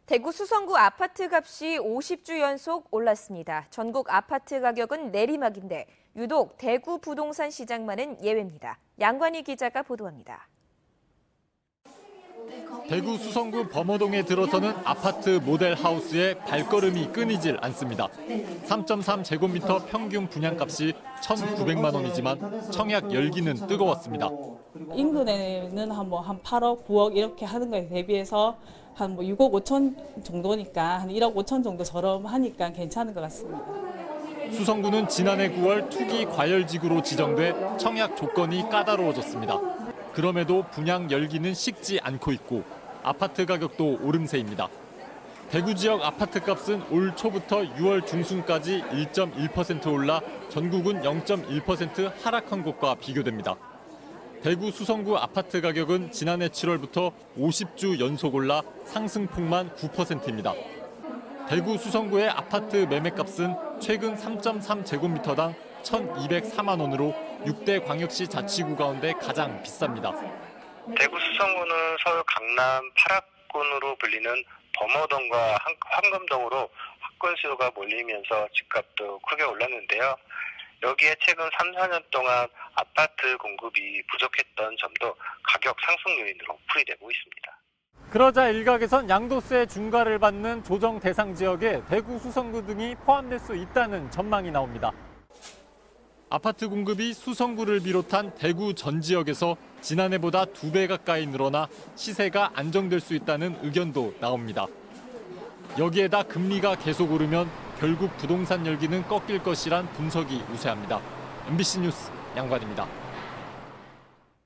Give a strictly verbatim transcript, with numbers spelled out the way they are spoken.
대구 수성구 아파트 값이 오십 주 연속 올랐습니다. 전국 아파트 가격은 내리막인데 유독 대구 부동산 시장만은 예외입니다. 양관희 기자가 보도합니다. 대구 수성구 범어동에 들어서는 아파트 모델 하우스에 발걸음이 끊이질 않습니다. 삼 점 삼 제곱미터 평균 분양값이 천구백만 원이지만 청약 열기는 뜨거웠습니다. 인근에는 한 뭐 한 팔억, 구억 이렇게 하는 거에 대비해서 한 뭐 육억 오천 정도니까 한 일억 오천 정도 저렴하니까 괜찮은 것 같습니다. 수성구는 지난해 구월 투기 과열지구로 지정돼 청약 조건이 까다로워졌습니다. 그럼에도 분양 열기는 식지 않고 있고 아파트 가격도 오름세입니다. 대구 지역 아파트 값은 올 초부터 유월 중순까지 일 점 일 퍼센트 올라 전국은 영 점 일 퍼센트 하락한 것과 비교됩니다. 대구 수성구 아파트 가격은 지난해 칠월부터 오십 주 연속 올라 상승폭만 구 퍼센트입니다. 대구 수성구의 아파트 매매값은 최근 삼 점 삼 제곱미터당 천이백사만 원으로 육 대 광역시 자치구 가운데 가장 비쌉니다. 대구 수성구는 서울 강남 팔 합군으로 불리는 범어동과 황금동으로 학군 수요가 몰리면서 집값도 크게 올랐는데요. 여기에 최근 삼, 사 년 동안 아파트 공급이 부족했던 점도 가격 상승 요인으로 풀이되고 있습니다. 그러자 일각에선 양도세 중과를 받는 조정 대상 지역에 대구 수성구 등이 포함될 수 있다는 전망이 나옵니다. 아파트 공급이 수성구를 비롯한 대구 전 지역에서 지난해보다 두 배 가까이 늘어나 시세가 안정될 수 있다는 의견도 나옵니다. 여기에다 금리가 계속 오르면 결국 부동산 열기는 꺾일 것이란 분석이 우세합니다. 엠비씨 뉴스 양관입니다.